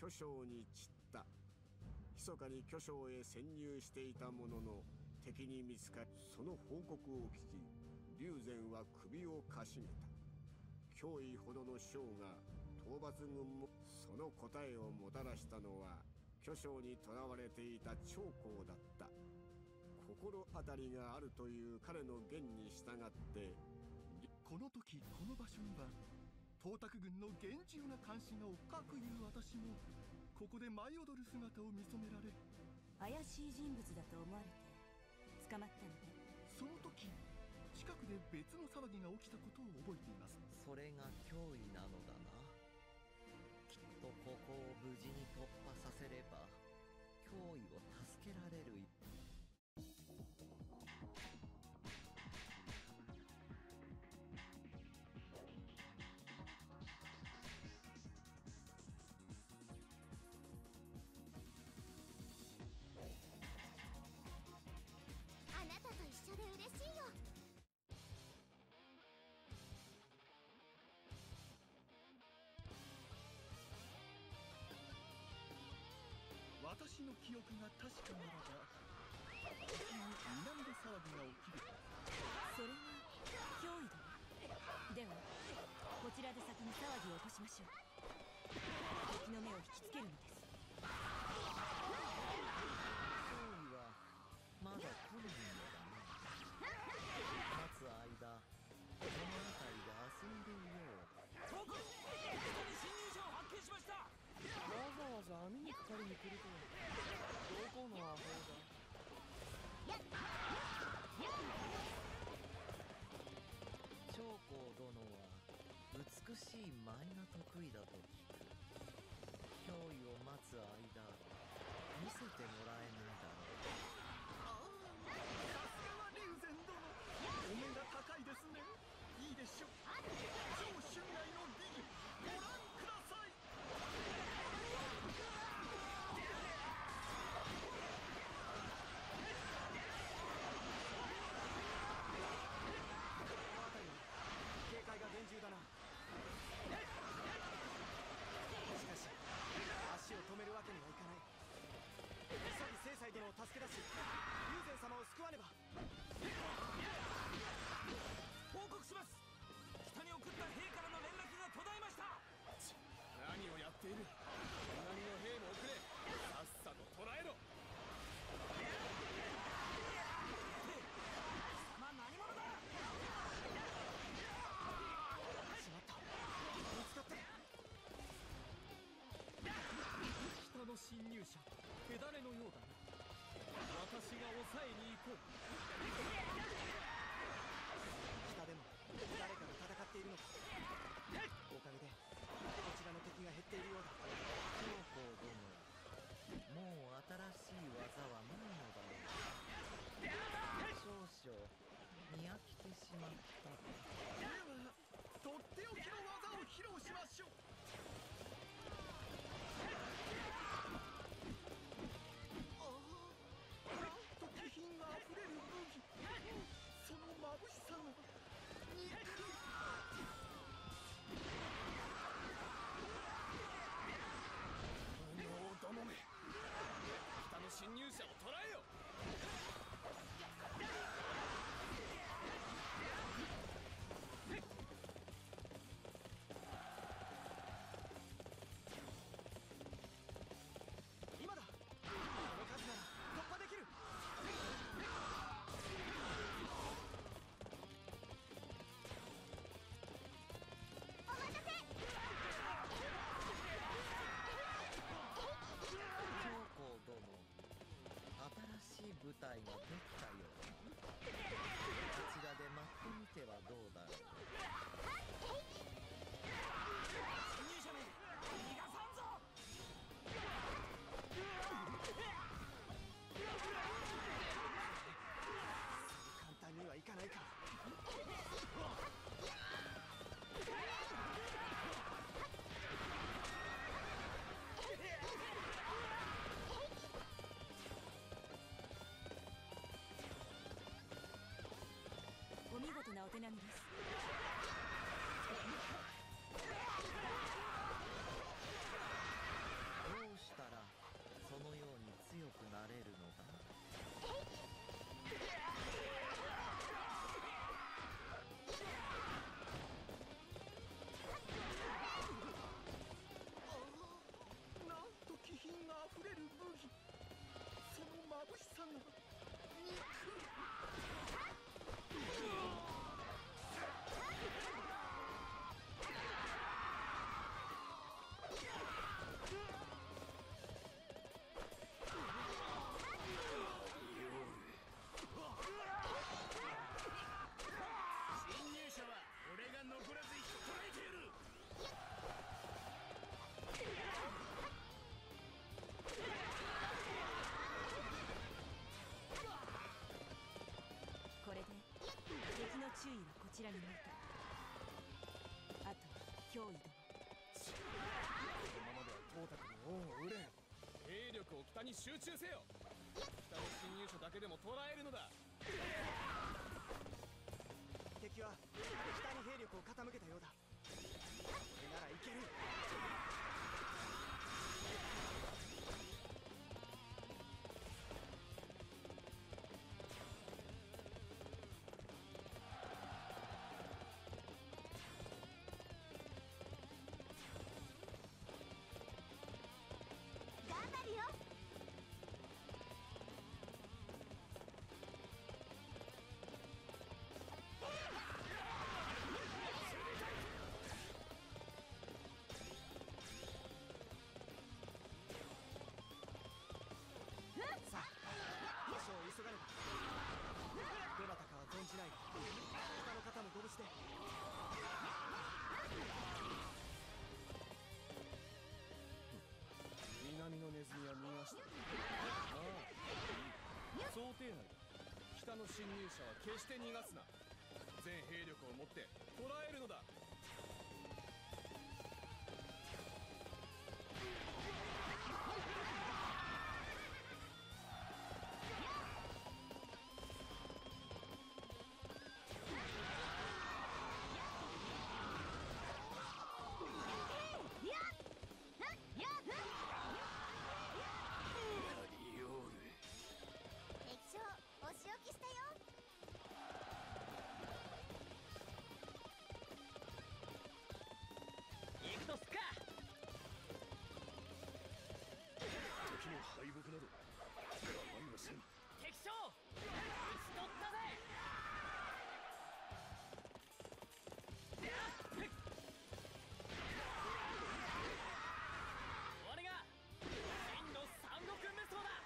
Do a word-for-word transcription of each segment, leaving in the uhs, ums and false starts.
巨匠に散った。密かに巨匠へ潜入していたものの敵に見つかり、その報告を聞き龍禅は首をかしげた。脅威ほどの将が討伐軍も、その答えをもたらしたのは巨匠に囚われていた長江だった。心当たりがあるという彼の言に従って、 この時この場所には東卓軍の厳重な監視がおっかくいう私もここで舞い踊る姿を見初められ、 怪しい人物だと思われて捕まったのね。 その時近くで別の騒ぎが起きたことを覚えています。 それが脅威なのだな。きっとここを無事に突破させれば脅威を助けられる一あなたと一緒で嬉しいよ。 私の記憶が確かならば敵に南で騒ぎが起きる。 それが脅威だわ。ではこちらで先に騒ぎを起こしましょう。敵の目を引きつけるのです。 脅威はまだ来ないのだな。待つ間この辺りで遊んでいよう。 報告、人に侵入者を発見しました。 わざわざ網にかかりに来るとはどこのアホだ。 長江殿は美しい舞が得意だと聞く。脅威を待つ間見せてもらえないだろう。 さすがは龍禅殿、お目が高いですね。いいでしょう。超襲来の美技ご覧ください。 警戒が厳重だな。しかし足を止めるわけにはいかない。急ぎ正妻殿を助け出し龍禅様を救わねば。 報告します。北に送った兵からの連絡が途絶えました。 何をやっている。南の兵も遅れ、さっさと捕らえろ。 まあ何者だ。 しまった、見つかった。 北の侵入者手だれのようだな。私が抑えに行こう。 北でも誰かと戦っているのか。おかげでこちらの敵が減っているようだ。 長江殿、もう新しい技はないのだろう。少々見飽きてしまった。 ではとっておきの技を披露しましょう。気品あふれる武器、その眩しさが憎い。 無能どもめ、北の侵入者を捕らえよ。 今だ。この数なら突破できる。 お待たせ。 長江殿、新しい部隊ができたようだ。こちらで待ってみてはどうだろう。 侵入者め逃がさんぞ。 簡単にはいかないか。 お見事なお手並みです。 どう注意はこちらに向いた。あとは脅威殿。 このままでは董卓に恩を売れん。兵力を北に集中せよ。北の侵入者だけでも捕らえるのだ。 敵は北に兵力を傾けたようだ。これならいける。 頑張るよ。 さあ、武将を急がねば。どなたかは存じないが、他の方もご無事で。 南のネズミは逃がした。ああ、想定内だ。北の侵入者は決して逃がすな。全兵力を持って捕らえるのだ。 敵将お仕置きしたよ。 行くとすっか。 敵の敗北など構いません。 敵将討ち取ったぜ。俺が真の三国無双だ。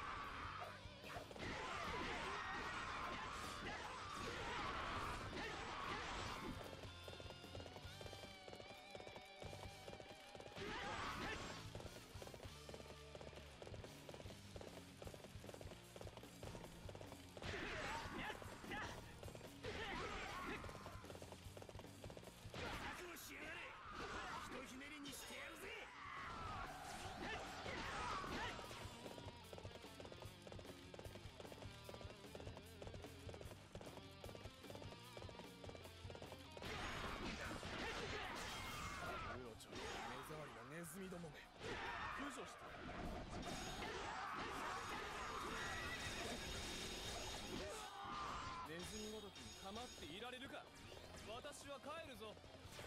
覚悟しやがれ。ひとひねりにしてやるぜ。 うろちょろ目障りなネズミどもめ、駆除してやる。ネズミごときに構っていられるか。私は帰るぞ。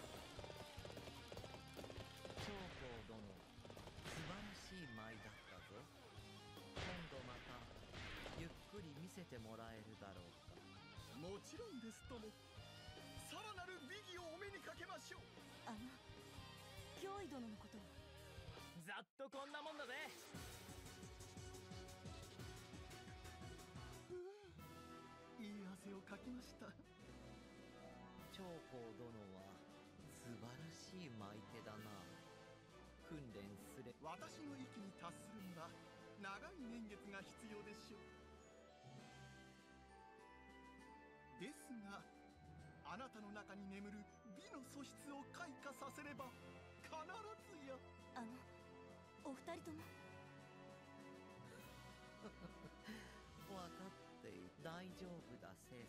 長江殿、素晴らしい舞だったぞ。今度またゆっくり見せてもらえるだろうか。 もちろんですとも。さらなる美技をお目にかけましょう。 あの脅威殿のことは。 ざっとこんなもんだぜ。 いい汗をかきました。 長江殿は素晴らしい舞手だな。訓練すれ私の域に達するには長い年月が必要でしょう。ですがあなたの中に眠る美の素質を開花させれば必ずや。 あのお二人とも。 分かっている。大丈夫だせよ。